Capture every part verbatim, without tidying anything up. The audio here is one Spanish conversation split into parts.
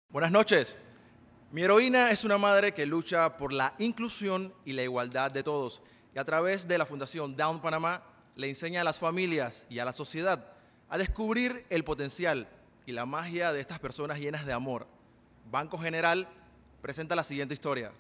Buenas noches. Mi heroína es una madre que lucha por la inclusión y la igualdad de todos y a través de la Fundación Down Panamá le enseña a las familias y a la sociedad a descubrir el potencial y la magia de estas personas llenas de amor. Banco General presenta la siguiente historia.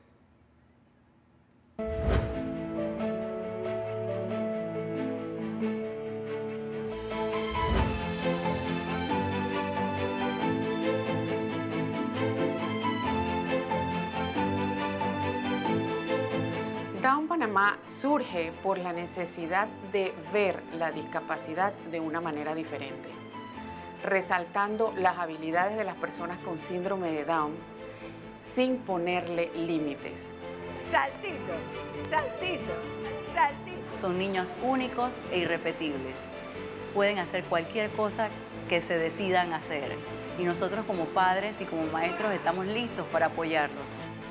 Down Panamá surge por la necesidad de ver la discapacidad de una manera diferente, resaltando las habilidades de las personas con síndrome de Down sin ponerle límites. Saltito, saltito, saltito. Son niños únicos e irrepetibles. Pueden hacer cualquier cosa que se decidan hacer. Y nosotros como padres y como maestros estamos listos para apoyarlos.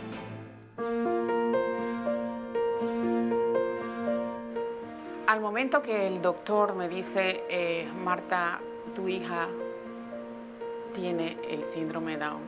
Al momento que el doctor me dice, eh, Marta, tu hija tiene el síndrome Down,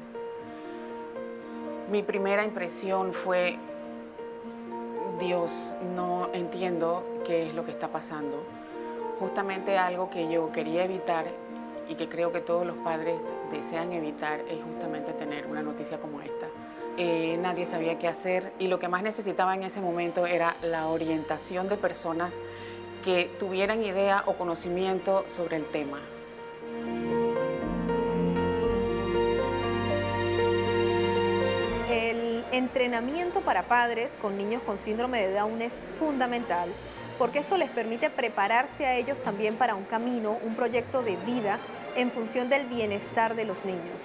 mi primera impresión fue, Dios, no entiendo qué es lo que está pasando. Justamente algo que yo quería evitar y que creo que todos los padres desean evitar es justamente tener una noticia como esta. Eh, nadie sabía qué hacer y lo que más necesitaba en ese momento era la orientación de personas que tuvieran idea o conocimiento sobre el tema. El entrenamiento para padres con niños con síndrome de Down es fundamental porque esto les permite prepararse a ellos también para un camino, un proyecto de vida en función del bienestar de los niños.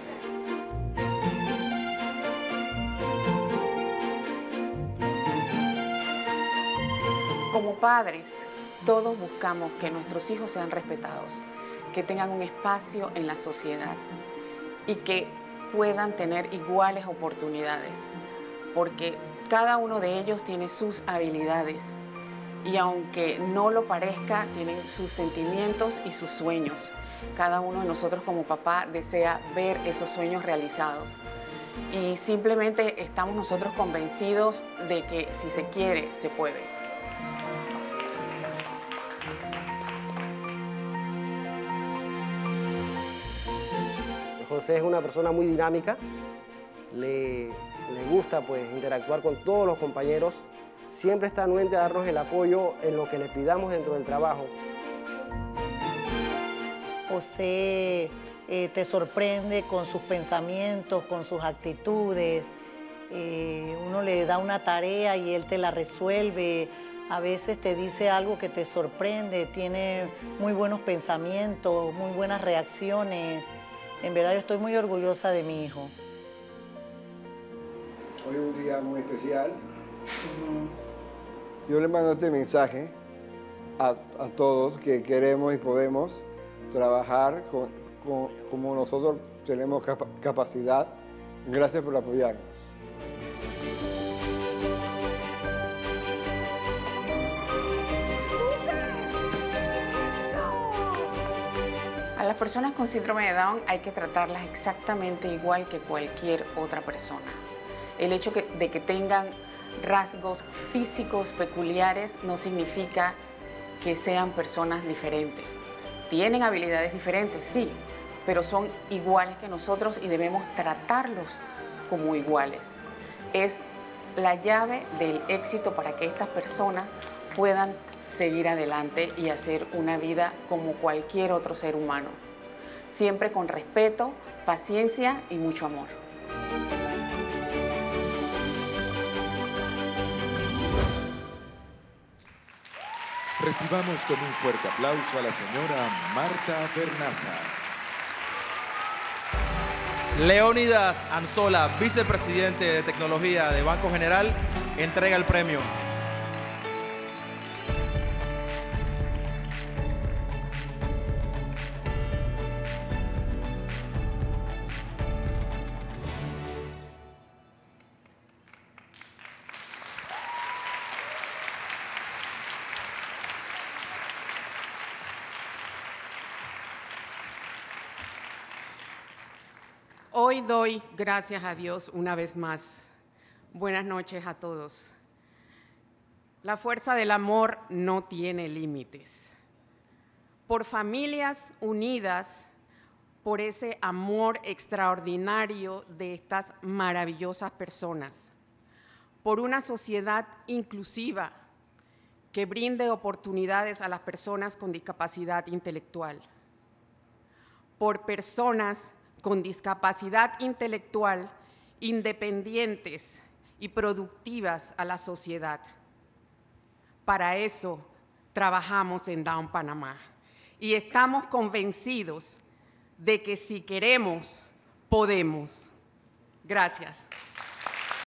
Como padres, todos buscamos que nuestros hijos sean respetados, que tengan un espacio en la sociedad y que puedan tener iguales oportunidades, porque cada uno de ellos tiene sus habilidades y aunque no lo parezca, tienen sus sentimientos y sus sueños. Cada uno de nosotros como papá desea ver esos sueños realizados y simplemente estamos nosotros convencidos de que si se quiere, se puede. José es una persona muy dinámica, le, le gusta pues interactuar con todos los compañeros, siempre está anuente a darnos el apoyo en lo que le pidamos dentro del trabajo. José eh, te sorprende con sus pensamientos, con sus actitudes, eh, uno le da una tarea y él te la resuelve, a veces te dice algo que te sorprende, tiene muy buenos pensamientos, muy buenas reacciones. En verdad yo estoy muy orgullosa de mi hijo. Hoy es un día muy especial. Yo le mando este mensaje a, a todos que queremos y podemos trabajar con, con, como nosotros tenemos capa capacidad. Gracias por apoyarnos. A las personas con síndrome de Down hay que tratarlas exactamente igual que cualquier otra persona. El hecho que, de que tengan rasgos físicos peculiares no significa que sean personas diferentes. Tienen habilidades diferentes, sí, pero son iguales que nosotros y debemos tratarlos como iguales. Es la llave del éxito para que estas personas puedan seguir adelante y hacer una vida como cualquier otro ser humano. Siempre con respeto, paciencia y mucho amor. Recibamos con un fuerte aplauso a la señora Marta Bernaza. Leónidas Anzola, vicepresidente de Tecnología de Banco General, entrega el premio. Hoy doy gracias a Dios una vez más. Buenas noches a todos. La fuerza del amor no tiene límites. Por familias unidas, por ese amor extraordinario de estas maravillosas personas, por una sociedad inclusiva que brinde oportunidades a las personas con discapacidad intelectual, por personas con discapacidad intelectual independientes y productivas a la sociedad. Para eso trabajamos en Down Panamá y estamos convencidos de que si queremos, podemos. Gracias.